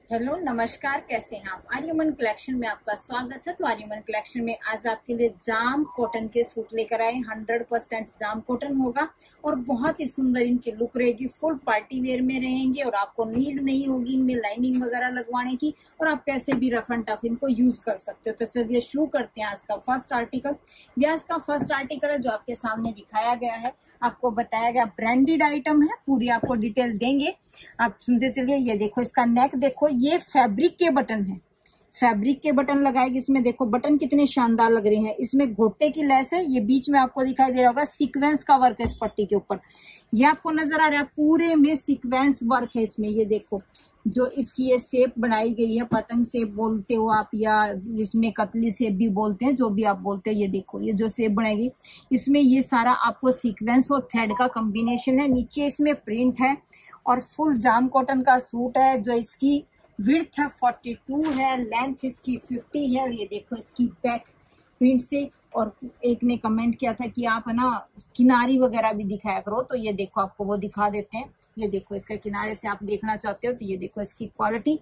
Hello नमस्कार, कैसे हैं आप। आर्यमन कलेक्शन में आपका स्वागत है। तो आर्यमन कलेक्शन में आज आपके लिए जाम कॉटन के सूट लेकर आए। 100% जाम कॉटन होगा और बहुत ही सुंदर इनकी लुक रहेगी। फुल पार्टी वेयर में रहेंगे और आपको नीड नहीं होगी इनमें लाइनिंग वगैरह लगवाने की और आप कैसे भी रफ एंड टफ इनको यूज कर सकते हो। तो चलिए शुरू करते हैं आज का फर्स्ट आर्टिकल। यह आज का फर्स्ट आर्टिकल है जो आपके सामने दिखाया गया है। आपको बताया गया ब्रांडेड आइटम है, पूरी आपको डिटेल देंगे, आप सुनते चलिए। ये देखो, इसका नेक देखो, ये फैब्रिक के बटन है, फैब्रिक के बटन लगाएगी। इसमें देखो बटन कितने शानदार लग रहे हैं। इसमें घोटे की लेस है, ये बीच में आपको दिखाई दे रहा होगा सीक्वेंस का वर्क है इस पट्टी के ऊपर। ये आपको नजर आ रहा है, पूरे में सीक्वेंस वर्क है इसमें। ये देखो जो इसकी ये शेप बनाई गई है, पतंग शेप बोलते हो आप या इसमें कतली शेप भी बोलते हैं, जो भी आप बोलते हो। ये देखो ये जो शेप बनाएगी इसमें ये सारा आपको सीक्वेंस और थ्रेड का कॉम्बिनेशन है। नीचे इसमें प्रिंट है और फुल जाम कॉटन का सूट है। जो इसकी विड्थ है 42 है, लेंथ इसकी 50 है। और ये देखो इसकी बैक प्रिंट से। और एक ने कमेंट किया था कि आप है ना किनारी वगैरह भी दिखाया करो, तो ये देखो आपको वो दिखा देते हैं। ये देखो इसका किनारे से आप देखना चाहते हो तो ये देखो इसकी क्वालिटी।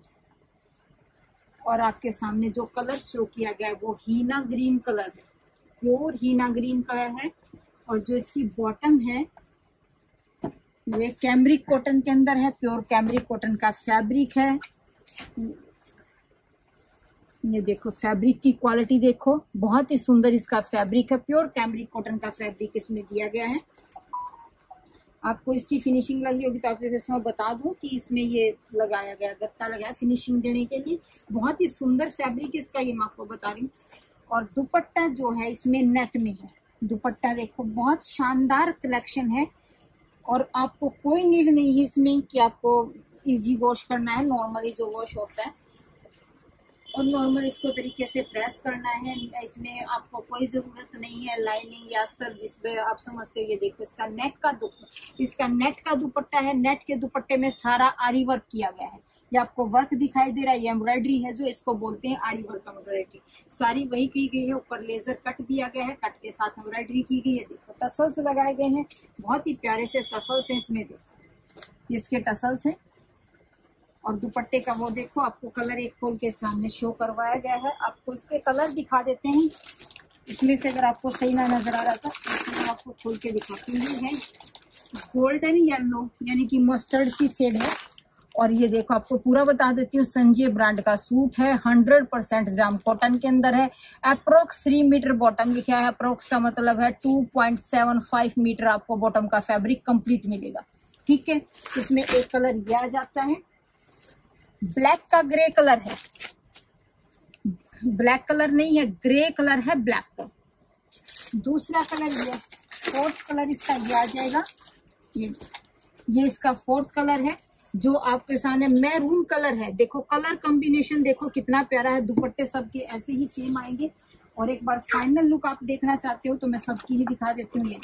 और आपके सामने जो कलर शो किया गया है वो हीना ग्रीन कलर है, प्योर हीना ग्रीन कलर है। और जो इसकी बॉटम है ये कैमरिक कॉटन के अंदर है, प्योर कैमरिक कॉटन का फैब्रिक है। ये देखो फैब्रिक की क्वालिटी देखो, बहुत ही सुंदर इसका फैब्रिक है। प्योर कैमरिक कॉटन का फैब्रिक इसमें दिया गया है। आपको इसकी फिनिशिंग लग रही होगी तो आपको इसमें बता दूं कि इसमें ये लगाया गया, गत्ता लगाया फिनिशिंग देने के लिए। बहुत ही सुंदर फैब्रिक इसका, ये मैं आपको बता रही हूँ। और दुपट्टा जो है इसमें नेट में है। दुपट्टा देखो, बहुत शानदार कलेक्शन है। और आपको कोई नीड नहीं है इसमें कि आपको इजी वॉश करना है, नॉर्मली जो वॉश होता है और नॉर्मल इसको तरीके से प्रेस करना है। इसमें आपको कोई जरूरत नहीं है लाइनिंग या अस्तर जिसपे आप समझते हो। ये देखो इसका इसका नेट का दुपट्टा है। नेट के दुपट्टे में सारा आरी वर्क किया गया है। ये आपको वर्क दिखाई दे रहा है, ये एम्ब्रॉयडरी है जो इसको बोलते हैं आरी वर्क एम्ब्रॉयडरी। सारी वही की गई है, ऊपर लेजर कट दिया गया है, कट के साथ एम्ब्रॉयडरी की गई है। देखो टसल्स लगाए गए हैं, बहुत ही प्यारे से टसल्स हैं इसमें। देखो इसके टसल्स हैं। और दुपट्टे का वो देखो, आपको कलर एक खोल के सामने शो करवाया गया है। आपको इसके कलर दिखा देते हैं। इसमें से अगर आपको सही ना नजर आ रहा था तो आपको खोल के दिखाती है। गोल्डन येलो यानी कि मस्टर्ड सी शेड है। और ये देखो आपको पूरा बता देती हूँ, संजय ब्रांड का सूट है, 100% जाम कॉटन के अंदर है। अप्रोक्स 3 मीटर बॉटम लिखा है। अप्रोक्स का मतलब है 2.75 मीटर आपको बॉटम का फैब्रिक कंप्लीट मिलेगा। ठीक है, इसमें एक कलर ये आ जाता है, ब्लैक का ग्रे कलर है। ब्लैक कलर नहीं है, ग्रे कलर है, ब्लैक का। दूसरा कलर ये, फोर्थ कलर इसका ये आ जाएगा। ये इसका फोर्थ कलर है जो आपके सामने मैरून कलर है। देखो कलर कॉम्बिनेशन देखो कितना प्यारा है। दुपट्टे सबके ऐसे ही सेम आएंगे। और एक बार फाइनल लुक आप देखना चाहते हो तो मैं सबकी ही दिखा देती हूँ। ये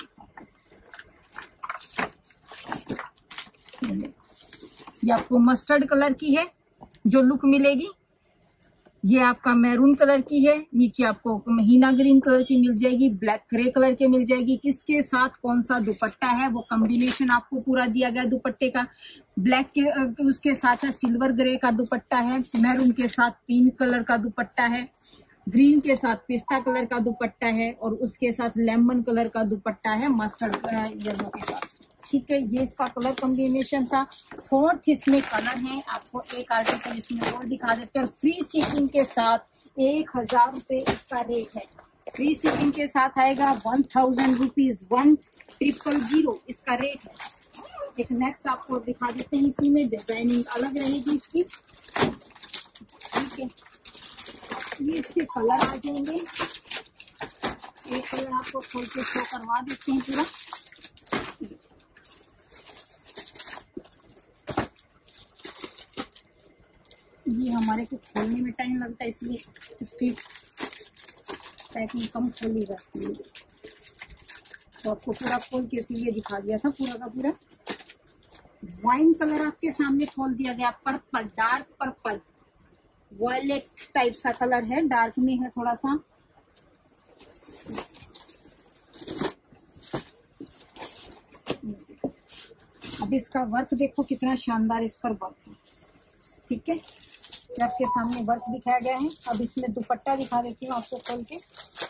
देखो ये आपको मस्टर्ड कलर की है जो लुक मिलेगी। ये आपका मैरून कलर की है, नीचे आपको हीना ग्रीन कलर की मिल जाएगी, ब्लैक ग्रे कलर के मिल जाएगी। किसके साथ कौन सा दुपट्टा है वो कॉम्बिनेशन आपको पूरा दिया गया दुपट्टे का। ब्लैक के उसके साथ है सिल्वर ग्रे का दुपट्टा है, मैरून के साथ पिंक कलर का दुपट्टा है, ग्रीन के साथ पिस्ता कलर का दुपट्टा है और उसके साथ लेमन कलर का दुपट्टा है मस्टर्ड येलो के साथ। ठीक है, ये इसका कलर कॉम्बिनेशन था। फोर्थ इसमें कलर है। आपको एक आर्टिकल इसमें और दिखा देते हैं। और फ्री शिपिंग के साथ 1000 रुपये इसका रेट है। फ्री शिपिंग के साथ आएगा 1000 रुपीज, 1000 इसका रेट है। एक नेक्स्ट आपको दिखा देते हैं, इसी में डिजाइनिंग अलग रहेगी इसकी। ठीक है, ये इसके कलर आ जाएंगे। एक कलर आपको खोल के शो करवा देते हैं पूरा। ये हमारे को खोलने में टाइम लगता है इसलिए इसकी पैकिंग कम खोली जाती है। तो आपको पूरा खोल के इसीलिए दिखा दिया था पूरा का पूरा। वाइन कलर आपके सामने खोल दिया गया, purple, dark purple, violet type सा कलर है, डार्क में है थोड़ा सा। अब इसका वर्क देखो कितना शानदार इस पर वर्क है। ठीक है, ये आपके सामने वर्क दिखाया गया है। अब इसमें दुपट्टा दिखा देती हूँ आपको खोल के।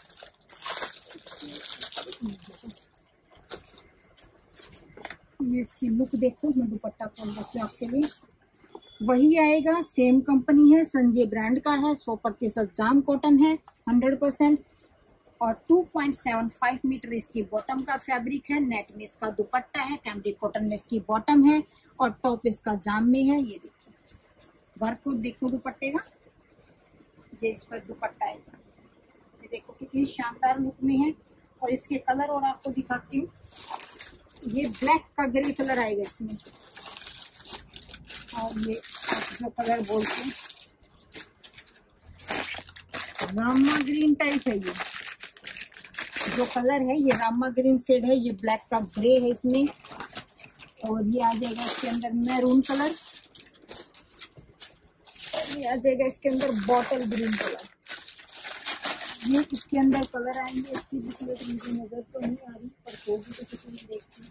ये इसकी लुक देखो, मैं दुपट्टा खोल देती हूँ आपके लिए। वही आएगा, सेम कंपनी है, संजय ब्रांड का है, 100% जाम कॉटन है, 100%, और 2.75 मीटर इसकी बॉटम का फैब्रिक है। नेट में इसका दुपट्टा है, कैमरिक कॉटन में इसकी बॉटम है, और टॉप इसका जाम में है। ये देखो वर्क को देखो दुपट्टे का, ये इस पर दुपट्टा है। ये देखो कितनी शानदार लुक में है। और इसके कलर और आपको दिखाती हूँ। ये ब्लैक का ग्रे कलर आएगा इसमें, और ये जो कलर बोलते हैं रामा ग्रीन टाइप है। ये जो कलर है ये रामा ग्रीन शेड है, ये ब्लैक का ग्रे है इसमें, और ये आ जाएगा इसके अंदर मैरून कलर, और ये आ जाएगा इसके अंदर बॉटल ग्रीन कलर। ये इसके अंदर कलर आएंगे। इसकी डिस्प्ले तो मुझे नजर तो नहीं आ रही, पर होगी तो किसी ने देखती।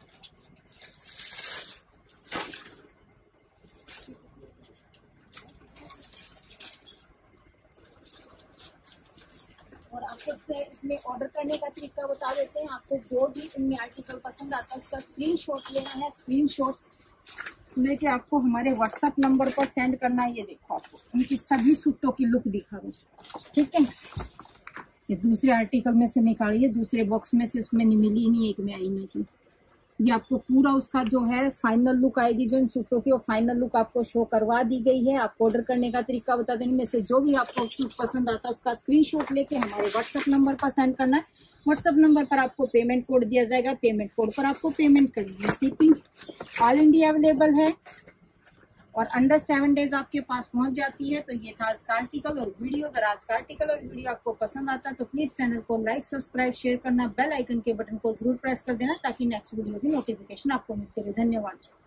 और आपको इसमें ऑर्डर करने का तरीका बता देते हैं। आपको जो भी इनमें आर्टिकल पसंद आता है उसका स्क्रीनशॉट लेना है। स्क्रीनशॉट लेके आपको हमारे व्हाट्सएप नंबर पर सेंड करना है। ये देखो आपको उनकी सभी सूटों की लुक दिखा दो, ठीक है। ये दूसरे आर्टिकल में से निकालिए, दूसरे बॉक्स में से, उसमें मिली ही नहीं, एक में आई नहीं थी। ये आपको पूरा उसका जो है फाइनल लुक आएगी, जो इन सूटों की वो फाइनल लुक आपको शो करवा दी गई है। आपको ऑर्डर करने का तरीका बता दें, इनमें से जो भी आपको सूट पसंद आता है उसका स्क्रीनशॉट लेके हमारे व्हाट्सएप नंबर पर सेंड करना है। व्हाट्सएप नंबर पर आपको पेमेंट कोड दिया जाएगा, पेमेंट कोड पर आपको पेमेंट करनी है। शिपिंग ऑल इंडिया अवेलेबल है, और अंडर 7 डेज आपके पास पहुंच जाती है। तो ये था आज का आर्टिकल और वीडियो। अगर आज का आर्टिकल और वीडियो आपको पसंद आता है तो प्लीज चैनल को लाइक, सब्सक्राइब, शेयर करना, बेल आइकन के बटन को जरूर प्रेस कर देना, ताकि नेक्स्ट वीडियो की नोटिफिकेशन आपको मिलती रहे। धन्यवाद।